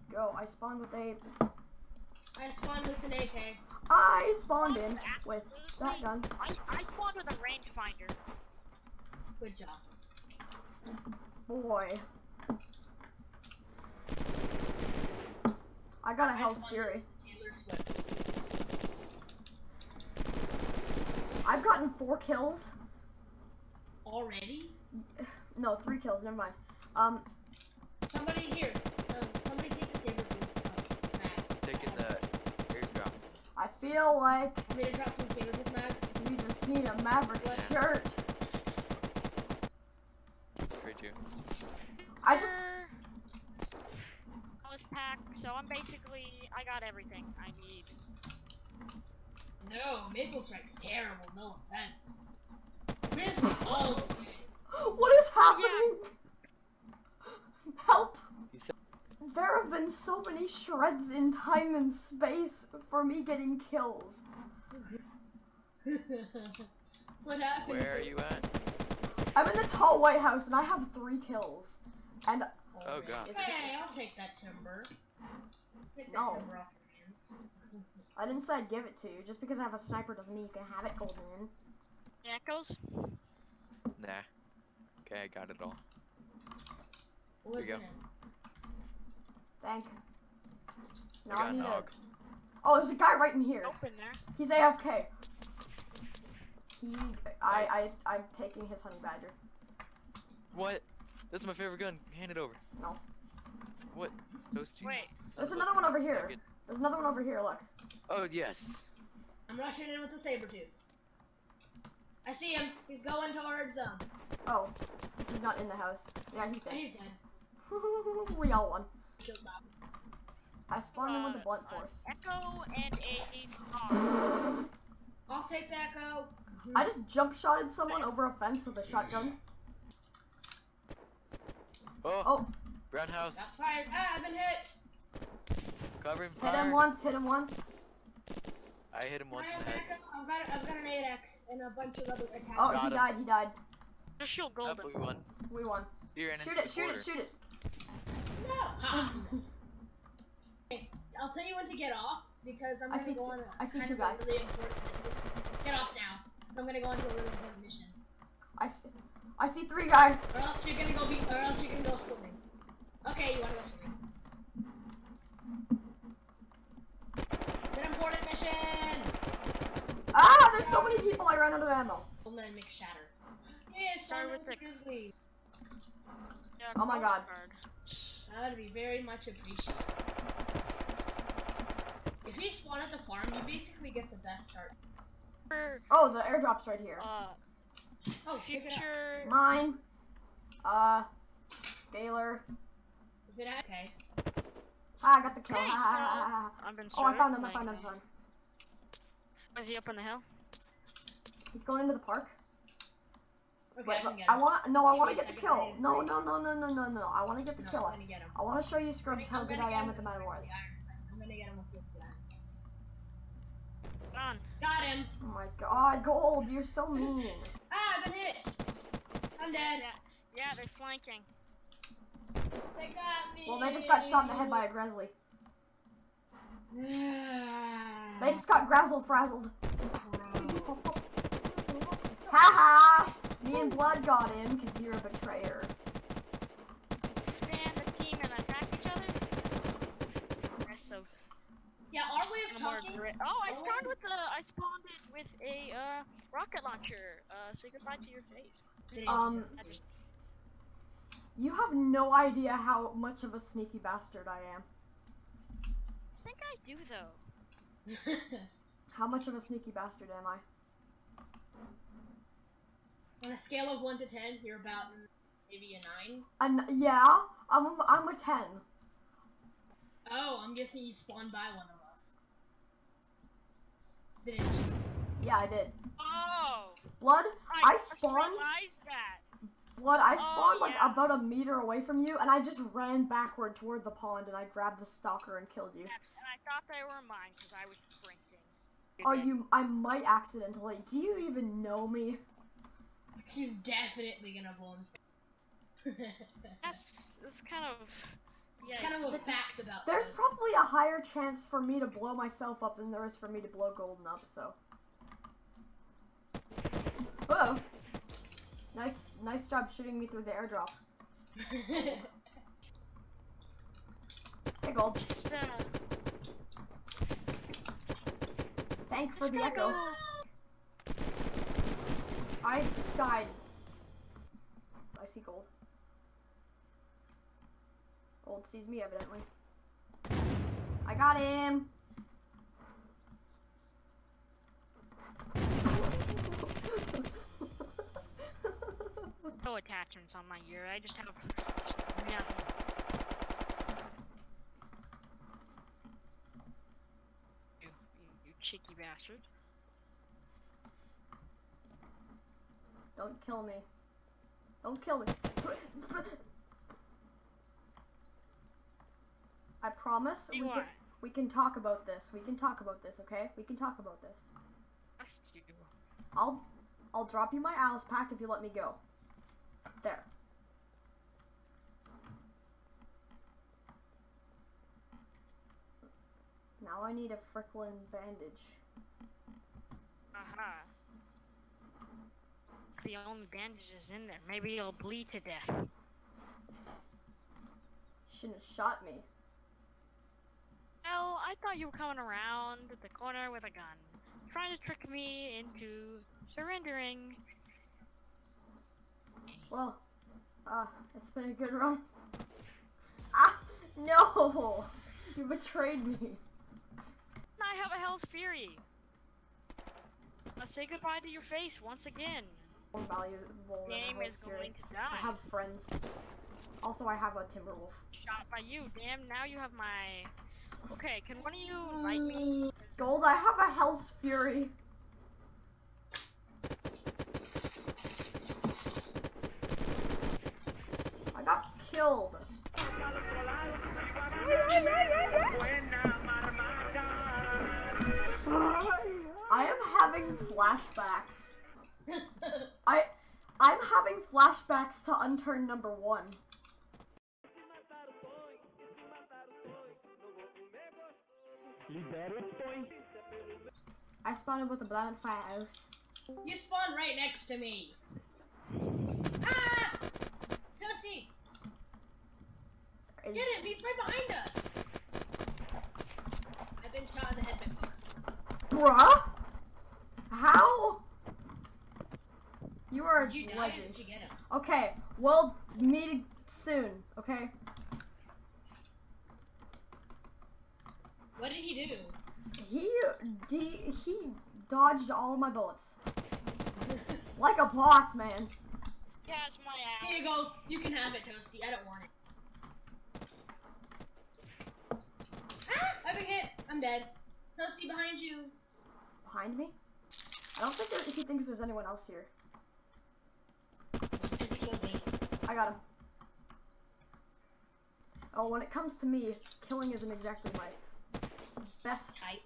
go. I spawned with a... I spawned with an AK. I spawned in with that gun. I spawned with a rangefinder. Good job. Boy. I got a Hell's Fury. Taylor Swift. I've gotten 4 kills. Already? No, 3 kills, never mind. Somebody here. Somebody take the Sabertooth mags. Taking the airdrop. I feel like Want me to drop some Sabertooth mags? you just need a Maverick shirt. Trade you. I just... I was packed, so I'm basically, I got everything I need. No, Maple Strike's terrible, no offense. Missed all the way. What is happening? Help! You said There have been so many shreds in time and space for me getting kills. What happened? where are you at? I'm in the tall White House and I have 3 kills. And Oh god. Hey, I'll take that timber. Take that No. timber off your hands. I didn't say I'd give it to you. Just because I have a sniper doesn't mean you can have it, Golden. Echoes? Nah. Okay, I got it all. What was Here in you it? Thank. I Now got I a need nog. Oh, there's a guy right in here. Open there. He's AFK. I'm taking his honey badger. What? That's my favorite gun. Hand it over. No. What? Those two? Wait. There's another one over here. Target. There's another one over here, look. Oh yes. I'm rushing in with the Sabertooth. I see him. He's going towards Oh. He's not in the house. Yeah, he's dead. He's dead. We all won. Killed Bob. I spawned in with the blunt force. Echo and a star. I'll take the Echo. I just jump shotted someone over a fence with a shotgun. Oh. Oh, Brown house. That's fired. Ah, I've been hit. Covering hit fire. him once, hit him once. I hit him Can I once in have the the head. Echo? I've got an 8x and a bunch of other attachments. Oh, Got he him. died, he died. Just shield Oh, golden. we won. We won. Here and Shoot it, shoot it, shoot it. No. Ha. Okay, I'll tell you when to get off because I'm I gonna see go two- on I see kind two of guys. a really important mission. Get off now, because I'm gonna go on to a really important mission. I see 3 guys. Or else you're gonna go swimming. Okay, you wanna go swimming. It's an important mission. Ah, there's so many people, I ran out of ammo. Golden and McShatter. Yeah, Start start with with the- Grizzly. Yeah, Oh my golden God. card. That would be very much appreciated. If you spawn at the farm, you basically get the best start. For, Oh, the airdrop's right here. Oh, pick it up. future. Mine. Scalar. If it okay. Ah, I got the kill. Okay, Ah. so I've been Oh, I found him, I circling found him, I it. found him. Was he up on the hill? He's going into the park. Okay, Wait, I look, can get I him. wanna, no, I Just give wanna me a get the second, kill. I need to No, see. no, no, no, no, no, no. I wanna get the No, kill. I'm gonna get him. I wanna show you Scrubs how I'm good gonna I get am him with the Man Wars. I'm gonna get him with the iron sights. On. Got him. Oh my god, Gold, you're so mean. Ah, I've been hit. I'm dead. Yeah, they're flanking. They got me. Well, they just got shot in the head by a Grizzly. Ah, They just got grazzle frazzled. bro. Haha! Me and Blood got in because you're a betrayer. Expand the team and attack each other. That's so. Yeah, our way of No more talking. grit. Oh, I our spawned way- with the. I spawned it with a rocket launcher. Say goodbye to your face. Didn't I just- You have no idea how much of a sneaky bastard I am. I think I do though. How much of a sneaky bastard am I? On a scale of 1 to 10, you're about maybe a 9. Yeah, I'm a 10. Oh, I'm guessing you spawned by one of us. Didn't you? Yeah, I did. Oh. Blood, I just spawned. realized that. Blood, I spawned like yeah. about a meter away from you, and I just ran backward toward the pond, and I grabbed the stalker and killed you. Yes, and I thought they were mine because I was sprinting. Oh, I might accidentally. Do you even know me? He's definitely gonna blow himself. That's kind of It's kind of a fact about There's Toast. probably a higher chance for me to blow myself up than there is for me to blow Golden up, so. Whoa! Nice job shooting me through the airdrop. Hey, Gold. Just, Thank for just the gotta echo. go. I died. I see Gold. Gold sees me, evidently. I got him! No attachments on my ear. I just have nothing. You cheeky bastard. Don't kill me. Don't kill me. I promise we can talk about this. We can talk about this, okay? We can talk about this. Trust you. I'll drop you my Alice pack if you let me go. There. Now I need a Fricklin bandage. Aha. The only bandages in there. Maybe you'll bleed to death. Shouldn't have shot me. Well, I thought you were coming around the corner with a gun, trying to trick me into surrendering. Well, it's been a good run. Ah, no! You betrayed me. I have a Hell's Fury. I'll say goodbye to your face once again. More valuable than a Game Hell's is Fury. going to I die. have friends. Also, I have a Timberwolf. Shot by you, damn. Now you have my. Okay, can one of you light me? Gold, I have a Hell's Fury. I got killed. I am having flashbacks. I'm having flashbacks to Unturned number 1. I spawned with a blind firehouse. You spawned right next to me. Ah! Toasty! Get him! He's right behind us! I've been shot in the head before. Bruh? How? You are a Did you die or legend. did you get him? Okay, we'll meet soon, okay? What did he do? He dodged all of my bullets. Like a boss, man. Yeah, it's my ass. Here you go. You can have it, Toasty. I don't want it. Ah! I've been hit. I'm dead. Toasty, behind you. Behind me? I don't think he thinks there's anyone else here. Just killed me. I got him. Oh, when it comes to me, killing isn't exactly my best Type.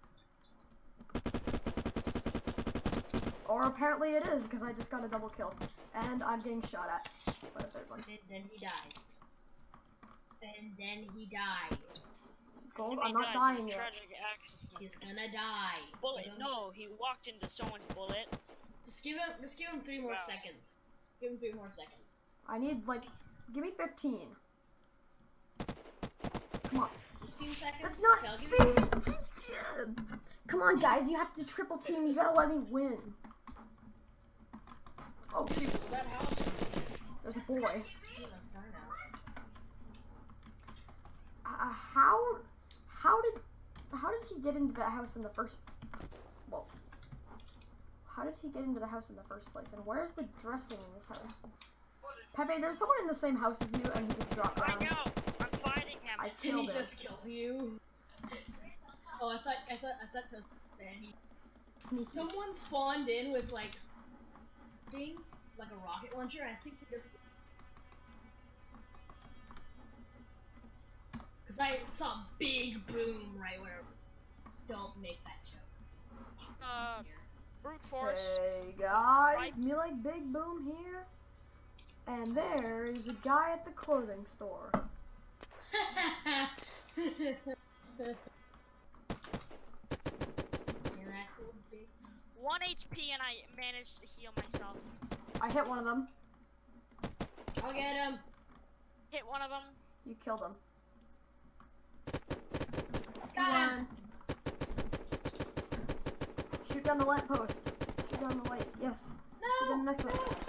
Or apparently it is, because I just got a double kill. And I'm getting shot at by a third one. And then he dies. And then he dies. Gold, He I'm not dies in a dying yet. tragic accident. He's gonna die. Bullet. Give him- No, he walked into someone's bullet. Just give him 3 more Wow. seconds. Give him 3 more seconds. I need, like, give me 15. Come on. 15 seconds. That's not Okay, I'll give you- 15! Come on, guys, you have to triple team. You gotta let me win. Oh, shoot. that house. There's a boy. He must die now. How did he get into that house in the first? Whoa. How did he get into the house in the first place? And where's the dressing in this house? Pepe, there's someone in the same house as you, and he just dropped I down. know. I'm fighting him. I Did he killed him. just kill you? Oh, I thought that was Sneaky. someone spawned in with like a rocket launcher. And I think he just because I saw a big boom right where. Don't make that joke. Brute force. Hey guys, Right. me like Big Boom here. And there is a guy at the clothing store. Big. 1 HP and I managed to heal myself. I hit one of them. I'll get him. Hit one of them. You killed him. Got him. Shoot down the lamp post. Shoot down the light. Yes. Shoot down No. the next one.